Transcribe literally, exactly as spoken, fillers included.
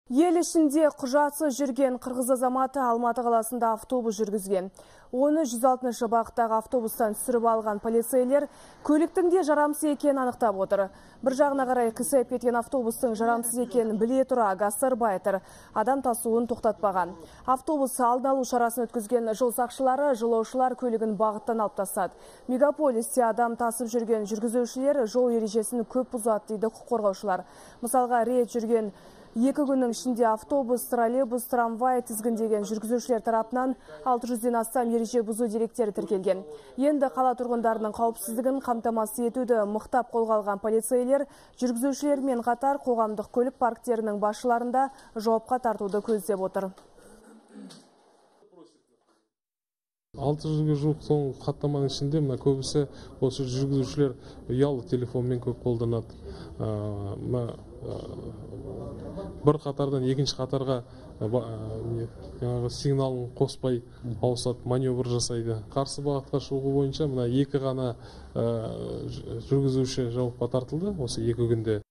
Ел ішінде құжатсыз жүрген қырғыз азаматы Алматы қаласында автобус жүргізген. Оны жүз алтыншы бағыттағы автобустан түсіріп алған полицейлер көліктің де жарамсыз екенін анықтап отыр. Бір жағына қарай қисайып кеткен автобустың жарамсыз екенін біле тұра гастарбайтер адам тасуын тоқтатпаған. Автобус алдын алу шарасын өткізген жол сақшылары жолаушылар көлігін бағыттан алып тастады. Мегаполисте адам тасып жүрген жүргізушілер жол ережесін көп бұзады дейді құқық қорғаушылар. Мысалға, рейд жүрген екі күннің ішінде автобус, троллейбус, трамвай тізгіндеген жүргізушілер тарапынан алты жүзден астам ереже бұзу деректері тіркелген. Енді қала тұрғындарының қауіпсіздігін қамтамасыз етуді мықтап қолға алған полицейлер жүргізушілермен қатар қоғамдық көлік парктерінің басшыларында жауапқа тартуды көздеп отыр. алты жүзге жуық соң хаттаманың ішінде мына көбісі осы жүргізушілер ұялы телефонмен көп қолданады. Бір қатардан екінші қатарға сигналын қоспай ауысады, маневр жасайды. Қарсы бағытқа шығу бойынша мына екі ғана жүргізуші жауапқа тартылды осы екі күнде.